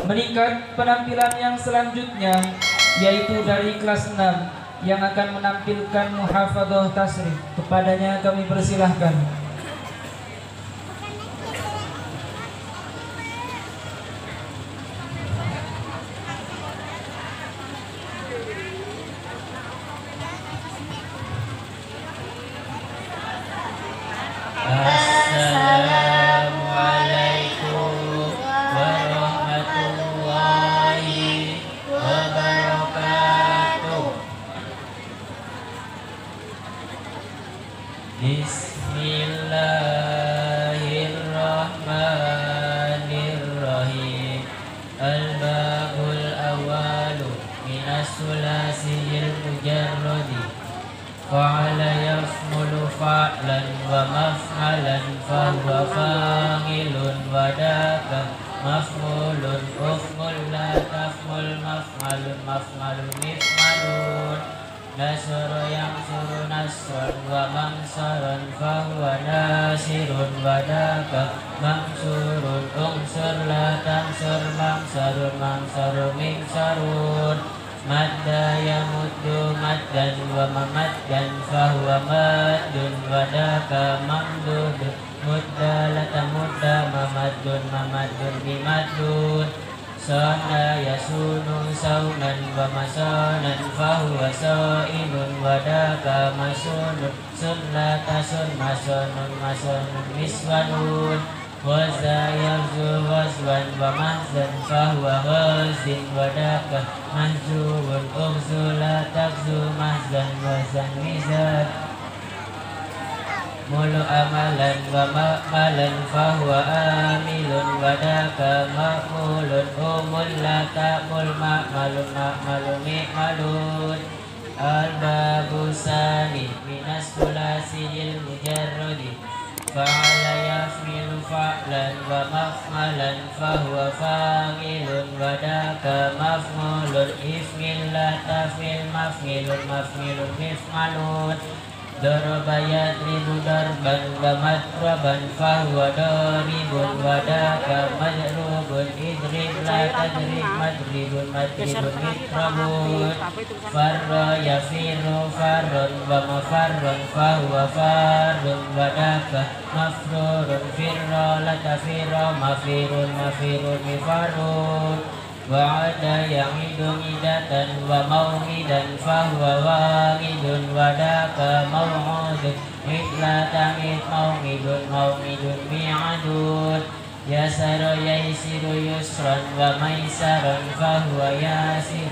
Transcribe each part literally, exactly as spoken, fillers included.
Meningkat penampilan yang selanjutnya yaitu dari kelas enam yang akan menampilkan muhafadzah tasrif. Kepadanya kami persilahkan. Assalamualaikum warahmatullahi wabarakatuh. Bismillahirrahmanirrahim. Al-babul awalu minas sulasiyil mujarradi fa'ala yafmulu fa'lan wa maf'alan fahuwa fa'ilun wa daka maf'ulun ufmul la tafmul maf'alun maf'alun mif'alun nasara yansuru nasran wa mansaran fahuwa nasirun wa daka mansurun unsur la tansur mansarun mansarun minsarun madda yamuddu maddan wa mamaddan fahuwa maddun wa daka mamdud mudda latamudda mamaddun mamaddun bimaddun sana yasunu saunan wa masanan fahuwa sainun wa daka masunun sunnatasun masunun masunun miswanun waza yafzu waswan wa mahzan fahuwa ghazin wa daka mahzubun ughzu la takzu mahzan wazan mizan mulu amalan wa ma'malan fahuwa amilun wa daka ma'mulun umul la ta'mul ma'malun ma'malun mi'malun al-babu sani minas sulasiyil mujarradi fa'ala yafmilu fa'lan wa maf'alan fahuwa fa'ilun wa daka maf'ulun ifmil la tafmil maf'ilun maf'ilun mif'alun daraba yadribu darban wa madraban fahuwa daribun wa daka madrubun idrib la tadrib madribun madribun mitrabun farra yafiru farrun wa mafarrun fahuwa farrun wa daka mafrurun firra la tafirra mafirun mafirun mifarun wa'ada ya'idu idatan wa maw'idan fahuwa wa'idun wa daka maw'udun mitla tamit maw'idun maw'idun mi'adun yasara yaisiru yusran wa maisaran fahuwa yasir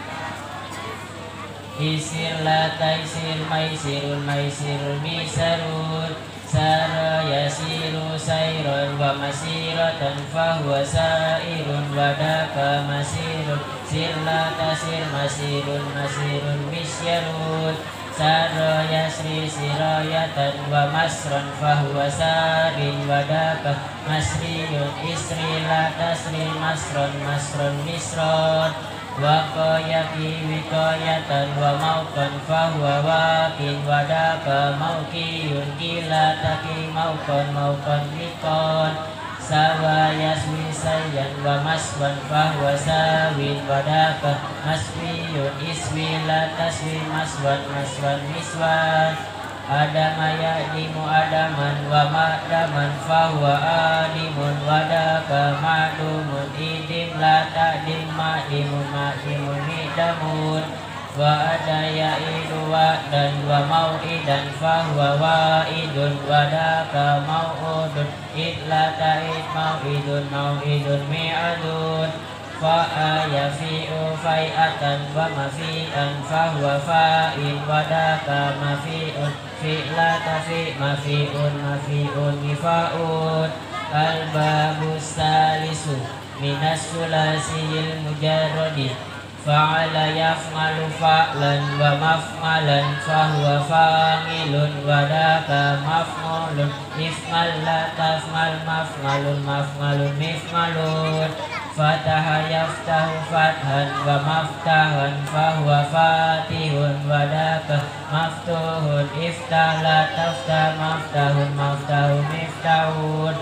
isir la taisir maisirun maisirun misarun sara yasiru sayran wa masiratan fahuwa sairun wa daka masirun sir la tasir masirun masirun misyarun sara yasri sirayatan wa masran fahuwa sarin wa daka masriyun isri la tasri masran masran misran waqayaki wikayatan wa maukan fahuwa waqin wa daka maukiyun gila taki maukan maukan wikon sawa yaswi sayyan wa maswan fahuwa sawin wa daka maswiyun iswi la taswi maswan maswan miswan adama ya'dimu adaman wa ma'daman fahuwa adimun wa daka ma'dumun idim la ta'dim ma'dimun ma'dimun midamun wa ada ya'idu wa'dan wa mau'idan fahuwa wa'idun wa daka mau'udun idla ta'id mau'idun mau'idun mi'adun fa'a yafi'u fai'atan wa mafi'an fahuwa fa'in wa daka mafi'un fi'la tafi mafi'un mafi'un mifa'un al-babu salisu minas sulasiyil mujarradi fa'ala yaf'alu fa'lan wa maf'alan fahuwa fa'ilun wa daka maf'ulun if'al la taf'al maf'alun maf'alun mif'alun fataha yaftahu fathan wa maftahan fahuwa fatihun wa daka maftuhun iftah la taftah maftahun maftahun miftahun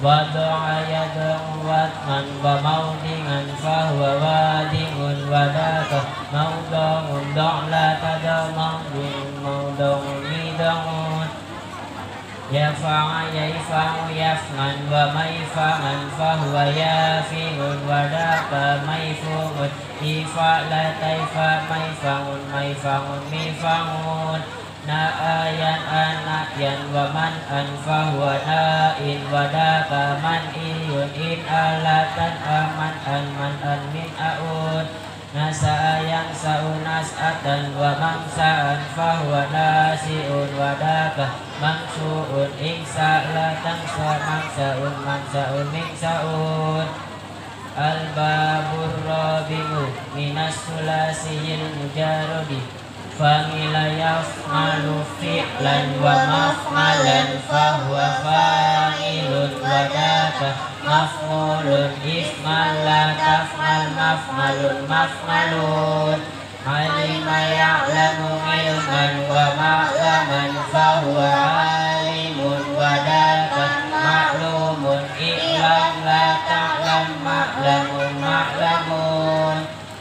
Wada'a yadahu watman wa maudingan fahuwa wadi'un wadaka mauda'un da'lata maudun mauda'un mida'un yafa'a yafa'u yafman wa maifa'an fahuwa yafi'un wadaka maifu'un ifa'la taifa maifa'un maifa'un mifa'un na'ayan anakyan wa man'an fahuwa na'in wadaka man'iyun in alatan aman an man'an min'a'un nasa'ayang sa'unas atan wa mamsa'an fahuwa nasi'un wadaka mangsu'un insa'latan sa'mangsa'un mangsa'un mingsa'un al-babur rabi'u minas sulasiyil mujarodi Famila yaf'alu fi'lan wa maf'alan fahuwa fa'ilun wadaka maf'ulun if'al la taf'al maf'alun maf'alun alima ya'lamu ilman wa ma'laman fahuwa alimun wadaka ma'lumun i'lam la ta'lam ma'lamun ma'lamun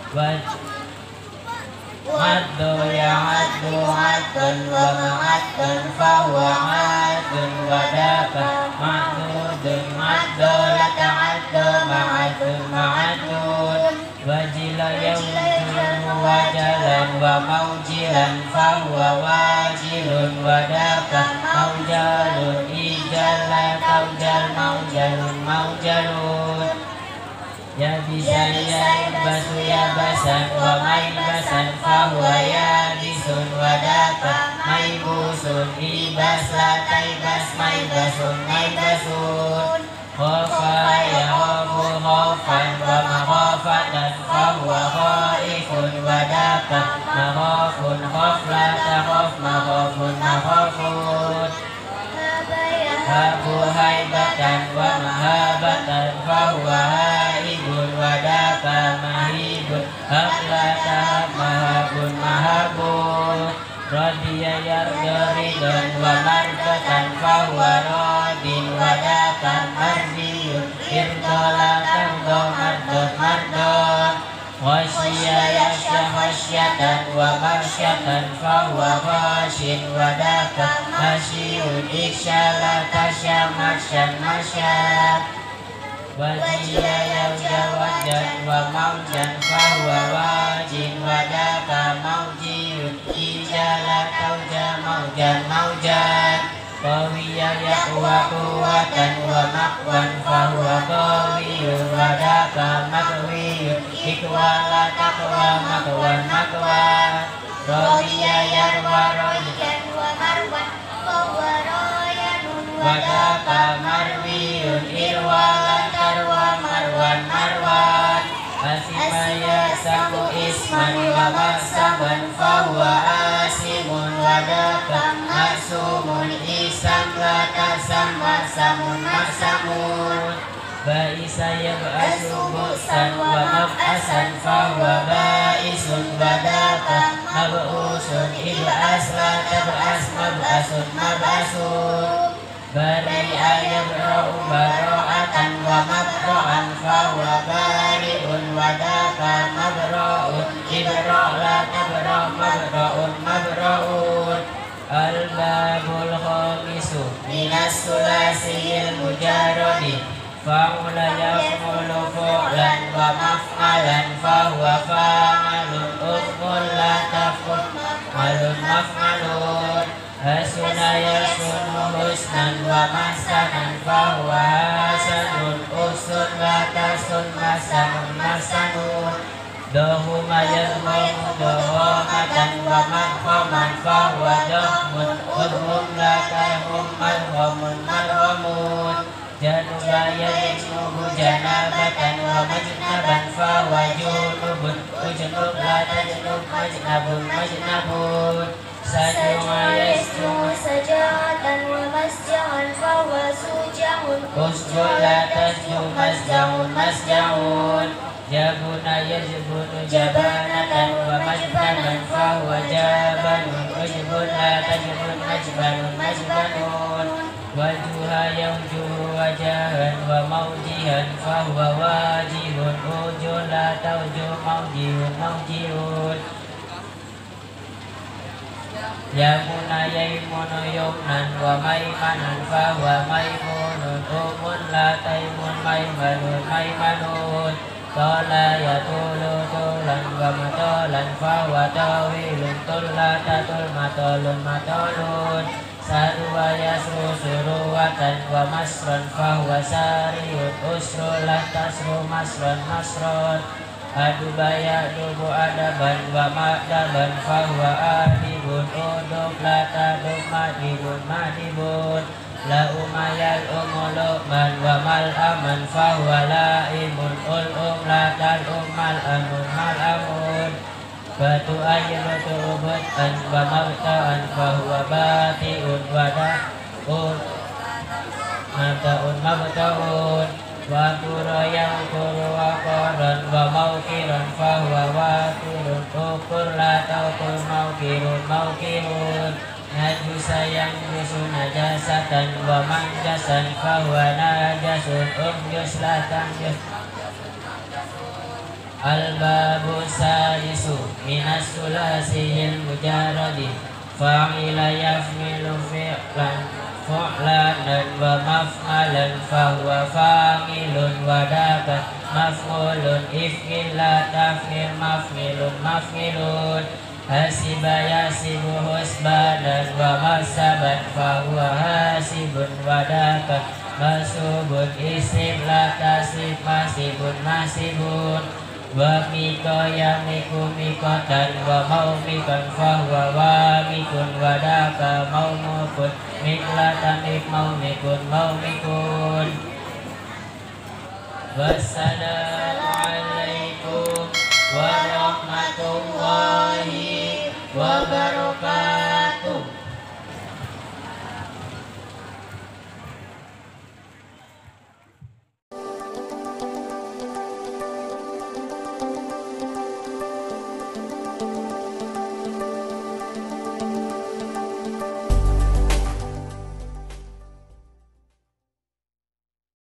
Maddu ya'addu addan wa ma'addan fahuwa addun wadaka ma'dudun maddu la ta'addu ma'addun ma'addun wajila yawjun wajalan wa mawjilan fahuwa wajilun wadaka mawjalun ijalla tawjal mawjalun mawjalun ya bisa ya basu ya basan wa maibasan fahuwa ya bisun wadaka maibusun ibas la taibas maibasun maibasun khofa ya khofu khofan wa makhofatan fahuwa khaifun wadaka makhofun khofla takhof makhofun makhofun habu haibatan wa mahabatan fahuwa haibun wadaka mahibun habla tahab mahabun mahabun radiya yardaridun wa mardatan fahuwa radin wadaka mardiyun irdola tardo mardot mardot khasya yasya khasyatan wa marsyatan fahuwa khasyin wadaka khasyun iksyala tasya marsyan marsyan wajia yawja wajan wa maujan fahuwa wajin wadaka maujiyun ijala tauja maujan maujan qawiya yaqwa quwatan wa maqwan fahuwa qawiyun wadaka maqwiyun ikwala taqwa maqwan maqwan rawiya yarwa rawiyan wa marwan fahuwa rayanun wadaka marwiyun irwala tarwa marwan marwan asimaya samu isman wa maksaban fahuwa asimun wadaka maksumun isam la tasam maksamun maksamun Ba'isa yab'asu bu'san wa mab'asan fahuwa ba'isun wadaka mab'usun ib'as la tab'as mab'asun mab'asun Bari'a yabra'u bara'atan wa mabro'an fahuwa bari'un wadaka mabro'un ibra' la tabra' mabro'un mabro'un Al-babul khamisu minas sulasiyil mujarodi fa'ula yaf'ulu fu'lan wa maf'alan fahuwa fa'alun uf'ul la taf'ul malun maf'alun hasuna yasunu husnan wa masanan fahuwa hasanun usun la tasun masanun masanun dohuma yadhumu dohomatan wa makhoman fahuwa dohmun udhum la tahum malhomun malhomun Januba yajinubu janabatan wa majnaban fahuwa junubun ujnub la tajnub majnabun majnabun Sajuma yasjumu sajatan wa masjahan fahuwa sujahun usjud la tasjud masjahun masjahun Jabuna yajbunu jabanatan wa majbanan fahuwa jabanun ujbun la tajbun majbanun majbanun Wajuha yawjuhu wa wajahan wa maujihan fahuwa wajibun ujun la tauju maujihun maujihun Yamuna yaimunu yumnan wa maimanan fahuwa maimunun umun la taimun maimanun maimanun Tola yatulu tulan wa matolan fahuwa tawilun tulla tatul matolun matolun Sarwa yasru suruwatan wa masron fahuwa sariyun usrulah tasru masron masron Adubaya dubu adaban wa ma'daban fahuwa adibun uduk la taduk madibun madibun La umayal umuluman wa mal aman fahuwa laimun ul um la talum mal amun mal amun Batu ayil tu'ubut'an wa mabta'an fahuwa bati'un wa da'un Mabta'un mabta'un Wa kura yang kuru wa koran wa maukiran fahuwa wakirun ukur la taukur maukirun maukirun Najusa yang jusu najasatan wa manjasan fahuwa najasun umjus la tanjus Al-babu salisu minas sulasihil mujaradi Fa'ila yafmilu fi'lan fu'lanan wa maf'alan fahuwa fa'ilun wa dakan maf'ulun if'il la taf'il maf'ilun maf'ilun hasiba yasibu husbanan wa masaban fahuwa hasibun wa dakan masubun isim la tasib masibun masibun wa miko yamiku mikotan wa maumikan fahuwa wa mikun wa daka maumukun miklatan ik maumikun maumikun wassalamu alaikum warahmatullahi